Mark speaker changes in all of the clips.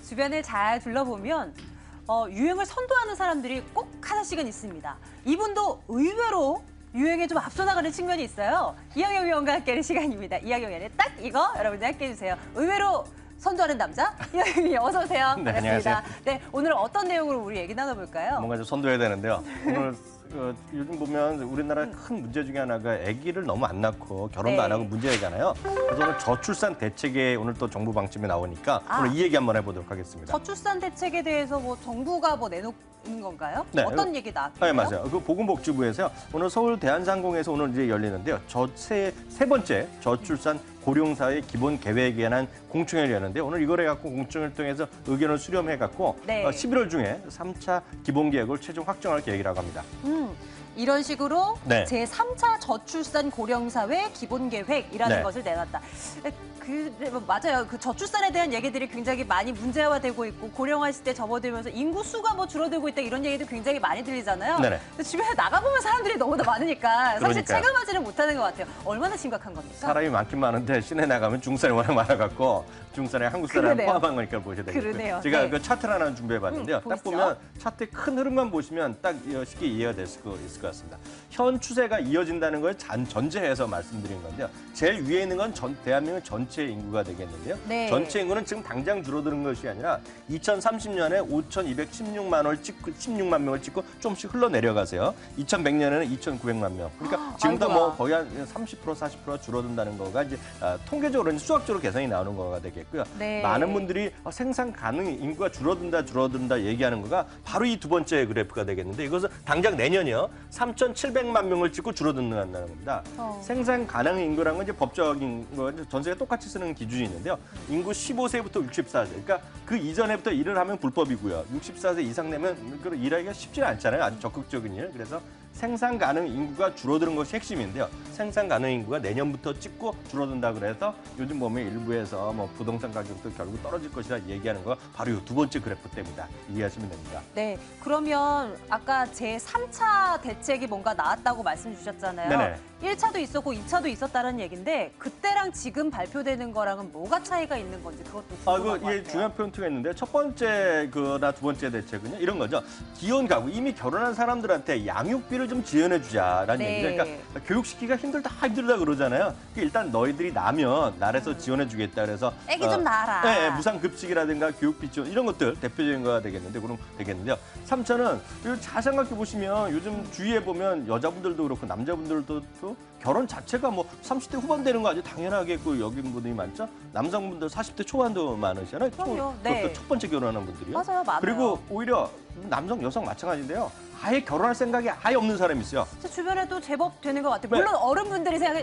Speaker 1: 주변을 잘 둘러보면 유행을 선도하는 사람들이 꼭 하나씩은 있습니다. 이분도 의외로 유행에 좀 앞서 나가는 측면이 있어요. 이학영 위원과 함께하는 시간입니다. 이학영 위원의 딱 이거 여러분들 함께해 주세요. 의외로 선도하는 남자 이학영 위원 어서 오세요.
Speaker 2: 네,
Speaker 1: 반갑습니다.
Speaker 2: 안녕하세요.
Speaker 1: 네, 오늘 어떤 내용으로 우리 얘기 나눠볼까요?
Speaker 2: 뭔가 좀 선도해야 되는데요. 오늘 요즘 보면 우리나라의 큰 문제 중에 하나가 아기를 너무 안 낳고 결혼도
Speaker 1: 네.
Speaker 2: 안 하고 문제잖아요. 그래서 오늘 저출산 대책에 오늘 또 정부 방침이 나오니까 오늘 이 얘기 한번 해보도록 하겠습니다.
Speaker 1: 저출산 대책에 대해서 뭐 정부가 뭐 내놓은 건가요?
Speaker 2: 네.
Speaker 1: 어떤 얘기 나왔나요?
Speaker 2: 네, 맞아요. 그 보건복지부에서요. 오늘 서울 대한상공에서 오늘 이제 열리는데요. 세 번째 저출산 고령사회 기본 계획에 관한 공청회를 여는데 오늘 이걸 해갖고 공청회를 통해서 의견을 수렴해갖고
Speaker 1: 네.
Speaker 2: 11월 중에 3차 기본 계획을 최종 확정할 계획이라고 합니다.
Speaker 1: 이런 식으로
Speaker 2: 네.
Speaker 1: 제3차 저출산 고령사회 기본계획이라는
Speaker 2: 네.
Speaker 1: 것을 내놨다. 맞아요. 그 저출산에 대한 얘기들이 굉장히 많이 문제화되고 있고 고령화 시대 접어들면서 인구 수가 뭐 줄어들고 있다 이런 얘기도 굉장히 많이 들리잖아요.
Speaker 2: 네네.
Speaker 1: 근데 주변에 나가보면 사람들이 너무나 많으니까 사실
Speaker 2: 그러니까요.
Speaker 1: 체감하지는 못하는 것 같아요. 얼마나 심각한 겁니까?
Speaker 2: 사람이 많긴 많은데 시내 나가면 중산이 워낙 많아갖고 중산에 한국 사람
Speaker 1: 그러네요.
Speaker 2: 포함한 거니까 보셔야 되겠고요.
Speaker 1: 그러네요.
Speaker 2: 제가
Speaker 1: 네.
Speaker 2: 그 차트를 하나 준비해봤는데요. 딱
Speaker 1: 보시죠.
Speaker 2: 보면 차트의 큰 흐름만 보시면 딱 쉽게 이해가 될 수 있을 것 같습니다. 현 추세가 이어진다는 걸 전제해서 말씀드린 건데요. 제일 위에 있는 건 대한민국 전체 인구가 되겠는데요.
Speaker 1: 네.
Speaker 2: 전체 인구는 지금 당장 줄어드는 것이 아니라 2030년에 5,216만 명을 찍고 조금씩 흘러내려가세요. 2100년에는 2,900만 명. 그러니까 지금도
Speaker 1: 아이고야.
Speaker 2: 뭐 거의 한 30%, 40% 줄어든다는 거가 이제 통계적으로 수학적으로 계산이 나오는 거가 되겠고요.
Speaker 1: 네.
Speaker 2: 많은 분들이 생산 가능 인구가 줄어든다 얘기하는 거가 바로 이 두 번째 그래프가 되겠는데 이것은 당장 내년이요. 3,700만 명을 찍고 줄어든다는 겁니다. 생산 가능 인구라는 건 이제 법적인 거 전 세계 똑같이 쓰는 기준이 있는데요. 인구 15세부터 64세. 그러니까 그 이전에부터 일을 하면 불법이고요. 64세 이상 되면 일하기가 쉽지는 않잖아요. 아주 적극적인 일. 그래서 생산 가능 인구가 줄어드는 것이 핵심인데요. 생산 가능 인구가 내년부터 찍고 줄어든다 그래서 요즘 보면 일부에서 뭐 부동산 가격도 결국 떨어질 것이라 얘기하는 거 바로 이 두 번째 그래프 때입니다. 이해하시면 됩니다.
Speaker 1: 네, 그러면 아까 제3차 대책이 뭔가 나왔다고 말씀 주셨잖아요.
Speaker 2: 네네.
Speaker 1: 1차도 있었고 2차도 있었다는 얘기인데 그때랑 지금 발표되는 거랑은 뭐가 차이가 있는 건지 그것도 궁금한 것 같아요.
Speaker 2: 이게 중요한 포인트가 있는데 첫 번째 그나 두 번째 대책은요. 이런 거죠. 기혼 가구 이미 결혼한 사람들한테 양육비를 좀 지원해 주자라는
Speaker 1: 네.
Speaker 2: 얘기죠. 그러니까 교육시키기가 힘들다 그러잖아요. 일단 너희들이 나면 나라에서 지원해 주겠다 그래서
Speaker 1: 애기 좀 낳아라.
Speaker 2: 네, 무상급식이라든가 교육비 지원 이런 것들 대표적인 거가 되겠는데요. 3차는 잘 생각해 보시면 요즘 주위에 보면 여자분들도 그렇고 남자분들도 또 결혼 자체가 뭐 30대 후반 되는 거 아주 당연하게 여긴 분들이 많죠. 남성분들 40대 초반도 많으시잖아요.
Speaker 1: 그럼요. 네.
Speaker 2: 그것도 첫 번째 결혼하는 분들이요.
Speaker 1: 맞아요, 많아요.
Speaker 2: 그리고 오히려 남성, 여성 마찬가지인데요. 아예 결혼할 생각이 아예 없는 사람이 있어요.
Speaker 1: 제 주변에도 제법 되는 것 같아요.
Speaker 2: 네.
Speaker 1: 물론 어른분들이 생각해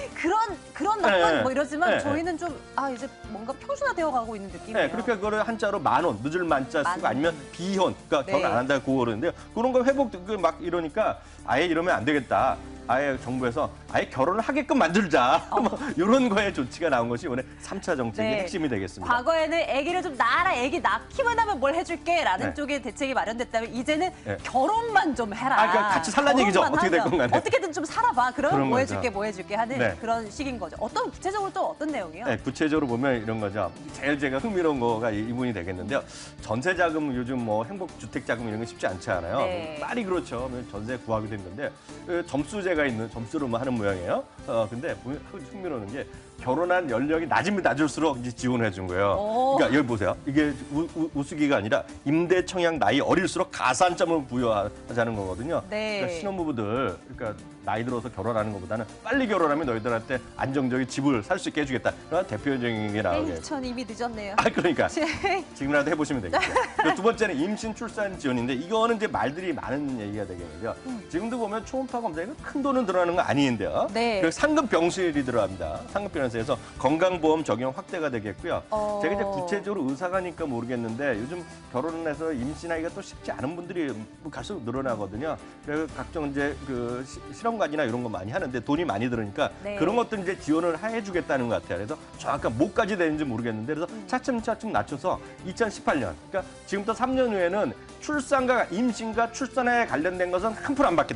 Speaker 1: 그런 나쁜
Speaker 2: 네.
Speaker 1: 뭐 이러지만
Speaker 2: 네.
Speaker 1: 저희는 좀 이제 뭔가 평준화되어 가고 있는 느낌이에요.
Speaker 2: 네, 그러니까 그거를 한자로 만원, 늦을 만자 쓰고
Speaker 1: 만원.
Speaker 2: 아니면 비혼, 그러니까
Speaker 1: 네.
Speaker 2: 결혼 안 한다고 그거 그러는데요. 그런 거 회복 막 이러니까 아예 이러면 안 되겠다. 아예 정부에서 아예 결혼을 하게끔 만들자. 뭐 이런 거에 조치가 나온 것이 오늘 3차 정책의
Speaker 1: 네.
Speaker 2: 핵심이 되겠습니다.
Speaker 1: 과거에는 아기를 좀 낳아라, 아기 낳기만 하면 뭘 해줄게라는
Speaker 2: 네.
Speaker 1: 쪽의 대책이 마련됐다면 이제는
Speaker 2: 네.
Speaker 1: 결혼만 좀 해라.
Speaker 2: 그러니까 같이 살란 얘기죠.
Speaker 1: 결혼만
Speaker 2: 어떻게 될
Speaker 1: 하면
Speaker 2: 건 간에.
Speaker 1: 어떻게든 좀 살아봐. 그러면
Speaker 2: 그런
Speaker 1: 뭐
Speaker 2: 거죠.
Speaker 1: 해줄게, 뭐 해줄게 하는
Speaker 2: 네.
Speaker 1: 그런 식인 거죠. 구체적으로 또 어떤 내용이요?
Speaker 2: 네, 구체적으로 보면 이런 거죠. 제일 제가 흥미로운 거가 이 부분이 되겠는데요. 전세 자금 요즘 뭐 행복주택 자금 이런 거 쉽지 않지 않아요.
Speaker 1: 네.
Speaker 2: 말이 그렇죠. 전세 구하기도 힘든데 점수제가 있는 점수로 뭐 하는 모양이에요. 근데 보면 흥미로운 게 결혼한 연령이 낮으면 낮을수록 이제 지원을 해준 거예요.
Speaker 1: 오.
Speaker 2: 그러니까 여기 보세요. 이게 우스기가 아니라 임대 청약 나이 어릴수록 가산점을 부여하자는 거거든요.
Speaker 1: 네.
Speaker 2: 그러니까 신혼부부들 그러니까 나이 들어서 결혼하는 것보다는 빨리 결혼하면 너희들한테 안정적인 집을 살 수 있게 해주겠다. 그런 대표적인 게 나오게.
Speaker 1: 전 이미 늦었네요.
Speaker 2: 그러니까 지금이라도 해보시면 되겠죠. 두 번째는 임신 출산 지원인데 이거는 이제 말들이 많은 얘기가 되겠는데요. 지금도 보면 초음파 검사에 큰 돈은 들어가는 거 아닌데요.
Speaker 1: 네.
Speaker 2: 그리고 상급 병실이 들어갑니다. 상급 병실에서 건강보험 적용 확대가 되겠고요. 제가 이제 구체적으로 의사가니까 모르겠는데 요즘 결혼해서 임신하기가 또 쉽지 않은 분들이 갈수록 늘어나거든요. 그래서 각종 이제 그 실험관이나 이런 거 많이 하는데 돈이 많이 들으니까
Speaker 1: 네.
Speaker 2: 그런 것들 이제 지원을 해주겠다는 것 같아요. 그래서 정확한 뭐까지 되는지 모르겠는데 그래서 차츰차츰 낮춰서 2018년, 그러니까 지금부터 3년 후에는 출산과 임신과 출산에 관련된 것은 한 푼 안 받겠다.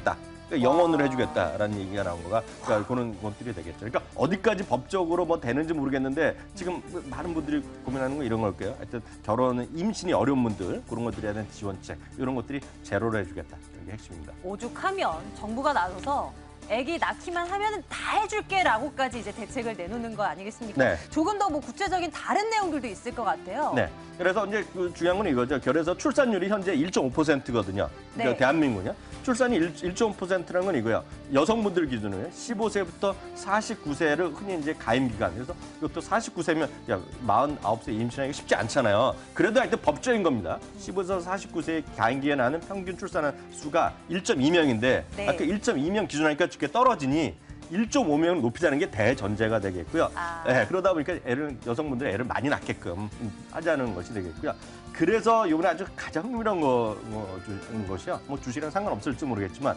Speaker 2: 그러니까 영원으로 해주겠다라는 얘기가 나온 거가 그러니까 그런 것들이 되겠죠. 그러니까 어디까지 법적으로 뭐 되는지 모르겠는데 지금 많은 분들이 고민하는 건 이런 걸게요. 하여튼 결혼은 임신이 어려운 분들 그런 것들에 대한 지원책 이런 것들이 제로로 해주겠다. 이런 게 핵심입니다.
Speaker 1: 오죽하면 정부가 나서서 아기 낳기만 하면 다 해줄게라고까지 이제 대책을 내놓는 거 아니겠습니까?
Speaker 2: 네.
Speaker 1: 조금 더 뭐 구체적인 다른 내용들도 있을 것 같아요.
Speaker 2: 네. 그래서 이제 그 중요한 건 이거죠. 결에서 출산율이 현재 1.5%거든요. 그러니까
Speaker 1: 네.
Speaker 2: 대한민국은요. 출산이 1.5%라는 건 이거예요. 여성분들 기준으로 15세부터 49세를 흔히 이제 가임 기간. 그래서 이것도 49세면 야 49세 임신하기가 쉽지 않잖아요. 그래도 하여튼 법적인 겁니다. 15세에서 49세의 가임 기간에 하는 평균 출산한 수가 1.2명인데
Speaker 1: 네.
Speaker 2: 아까 1.2명 기준하니까 이렇게 떨어지니 1.5명을 높이자는 게 대전제가 되겠고요.
Speaker 1: 아.
Speaker 2: 네, 그러다 보니까 여성분들이 애를 많이 낳게끔 하자는 것이 되겠고요. 그래서 이번에 아주 가장 흥미로운 것이요. 뭐 주식이랑 상관없을지 모르겠지만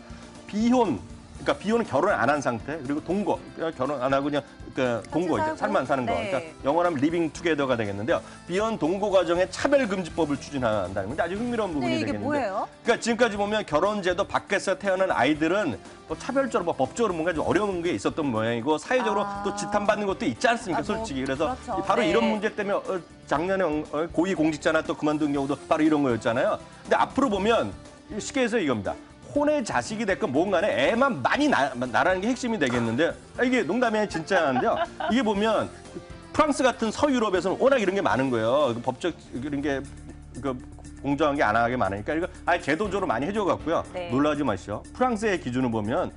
Speaker 2: 그러니까 비혼은 결혼 안 한 상태 그리고 동거 결혼 안 하고 그냥 그러니까 동거 이제 살만 사는 거.
Speaker 1: 네.
Speaker 2: 그러니까 영어로 하면 리빙 투게더가 되겠는데요. 비혼 동거 과정에 차별금지법을 추진한다는 건데 아주 흥미로운 부분이
Speaker 1: 네, 이게
Speaker 2: 되겠는데.
Speaker 1: 뭐예요?
Speaker 2: 그러니까 지금까지 보면 결혼제도 밖에서 태어난 아이들은 뭐 차별적으로 뭐 법적으로 뭔가 좀 어려운 게 있었던 모양이고 사회적으로 또 지탄받는 것도 있지 않습니까, 솔직히. 그래서
Speaker 1: 그렇죠.
Speaker 2: 바로
Speaker 1: 네.
Speaker 2: 이런 문제 때문에 작년에 고위 공직자나 또 그만둔 경우도 바로 이런 거였잖아요. 근데 앞으로 보면 쉽게 해서 이겁니다. 혼의 자식이 됐건 뭔가에 애만 많이 나라는 게 핵심이 되겠는데 이게 농담이 아니라 진짜인데요. 이게 보면 프랑스 같은 서유럽에서는 워낙 이런 게 많은 거예요. 법적 이런 게 공정한 게 안 하게 많으니까 이거 아예 제도적으로 많이 해줘갖고요.
Speaker 1: 네.
Speaker 2: 놀라지 마시오. 프랑스의 기준을 보면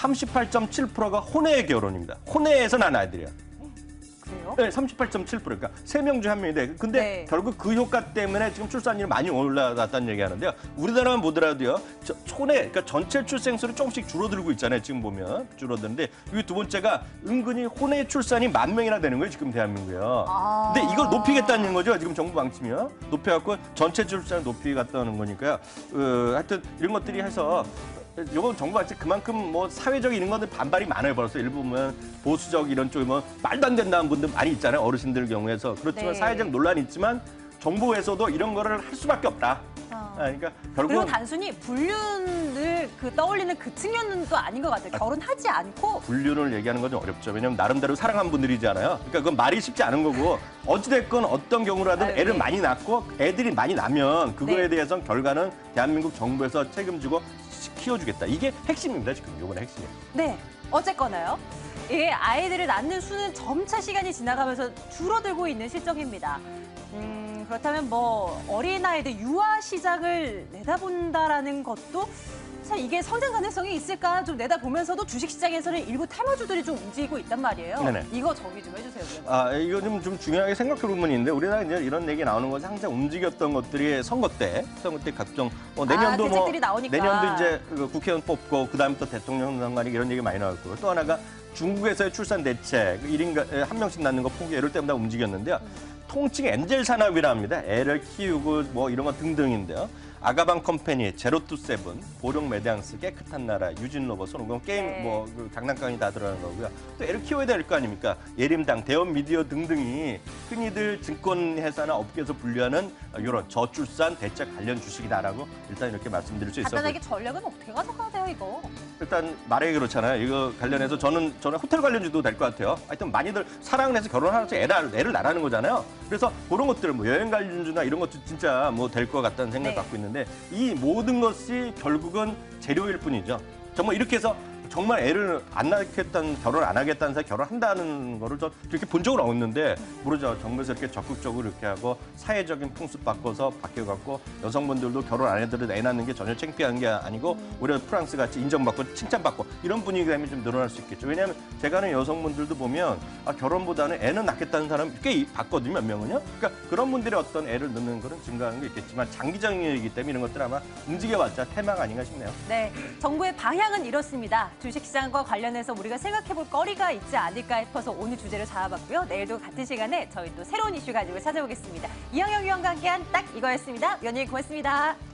Speaker 2: 38.7%가 혼외 결혼입니다. 혼외에서 난 아이들이야.
Speaker 1: 그래요?
Speaker 2: 네, 38.7%. 그러니까 3명 중 1명인데 근데
Speaker 1: 네.
Speaker 2: 결국 그 효과 때문에 지금 출산율이 많이 올라갔다는 얘기하는데요. 우리나라만 보더라도요. 그러니까 전체 출생수를 조금씩 줄어들고 있잖아요. 지금 보면 줄어드는데 이 두 번째가 은근히 혼외 출산이 10,000명이나 되는 거예요. 지금 대한민국에요. 근데 이걸 높이겠다는 거죠. 지금 정부 방침이요. 높여갖고 전체 출산을 높이겠다는 거니까요. 하여튼 이런 것들이 해서 이건 정부가 그만큼 뭐 사회적인 이런 것들 반발이 많아요. 벌써 일부 보면 보수적 이런 쪽에 뭐 말도 안 된다는 분들 많이 있잖아요. 어르신들 경우에서. 그렇지만
Speaker 1: 네.
Speaker 2: 사회적 논란이 있지만 정부에서도 이런 거를 할 수밖에 없다. 그러니까
Speaker 1: 그리고
Speaker 2: 결국은
Speaker 1: 단순히 불륜을 떠올리는 그 측면은 또 아닌 것 같아요. 결혼하지 않고
Speaker 2: 불륜을 얘기하는 건 좀 어렵죠. 왜냐하면 나름대로 사랑한 분들이잖아요. 그러니까 그건 말이 쉽지 않은 거고 어찌됐건 어떤 경우라든
Speaker 1: 아유,
Speaker 2: 애를
Speaker 1: 네.
Speaker 2: 많이 낳고 애들이 많이 나면 그거에
Speaker 1: 네.
Speaker 2: 대해서는 결과는 대한민국 정부에서 책임지고 키워주겠다. 이게 핵심입니다. 지금 이번에 핵심이에요.
Speaker 1: 네, 어쨌거나요. 이 아이들을 낳는 수는 점차 시간이 지나가면서 줄어들고 있는 실정입니다. 그렇다면 뭐 어린아이들 유아 시장을 내다본다라는 것도 참 이게 성장 가능성이 있을까 좀 내다보면서도 주식시장에서는 일부 테마주들이 좀 움직이고 있단 말이에요.
Speaker 2: 네네.
Speaker 1: 이거 정리 좀 해주세요. 그러면.
Speaker 2: 이거 좀 중요하게 생각할 부분이 있는데 우리나라 이제 이런 얘기 나오는 것이 항상 움직였던 것들이 선거 때 각종 내년도
Speaker 1: 대책들이 나오니까.
Speaker 2: 내년도 이제 국회의원 뽑고 그다음에 또 대통령 선거니 이런 얘기 많이 나왔고 또 하나가 중국에서의 출산 대책 1인 한 명씩 낳는 거 포기 이럴 때마다 움직였는데요. 통칭 엔젤 산업이라 합니다. 애를 키우고 뭐 이런 거 등등인데요. 아가방 컴퍼니, 제로투세븐, 보령 메대앙스, 깨끗한 나라, 유진 로봇, 손오공 게임
Speaker 1: 네.
Speaker 2: 그 장난감이 다 들어가는 거고요. 또 애를 키워야 될 거 아닙니까? 예림당, 대원 미디어 등등이 흔히들 증권회사나 업계에서 분류하는 이런 저출산 대책 관련 주식이다라고 일단 이렇게 말씀드릴 수 있어요.
Speaker 1: 간단하게 전략은 어떻게 가져가야 돼요, 이거?
Speaker 2: 일단 말하기 그렇잖아요. 이거 관련해서 저는 호텔 관련주도 될 것 같아요. 하여튼 많이들 사랑을 해서 결혼하면서 애를 낳으라는 거잖아요. 그래서 그런 것들 뭐 여행 관련주나 이런 것도 진짜 뭐 될 것 같다는 생각을
Speaker 1: 네.
Speaker 2: 갖고 있는데 이 모든 것이 결국은 재료일 뿐이죠. 정말 이렇게 해서 정말 애를 안 낳겠다는 결혼 안 하겠다는 사람 결혼한다는 거를 저 이렇게 본 적은 없는데 모르죠. 정부에서 이렇게 적극적으로 이렇게 하고 사회적인 풍습 바꿔서 바뀌어갖고 여성분들도 결혼 안 해도 애 낳는 게 전혀 창피한 게 아니고 오히려 프랑스 같이 인정받고 칭찬받고 이런 분위기가 되면 좀 늘어날 수 있겠죠. 왜냐하면 제가 아는 여성분들도 보면 결혼보다는 애는 낳겠다는 사람 꽤 봤거든요. 몇 명은요. 그러니까 그런 분들이 어떤 애를 낳는 거는 증가하는 게 있겠지만 장기적인 일이기 때문에 이런 것들 아마 움직여봤자 테마가 아닌가 싶네요.
Speaker 1: 네, 정부의 방향은 이렇습니다. 주식시장과 관련해서 우리가 생각해볼 거리가 있지 않을까 싶어서 오늘 주제를 잡아봤고요. 내일도 같은 시간에 저희 또 새로운 이슈 가지고 찾아오겠습니다. 이영영 위원과 함께한 딱 이거였습니다. 위원님 고맙습니다.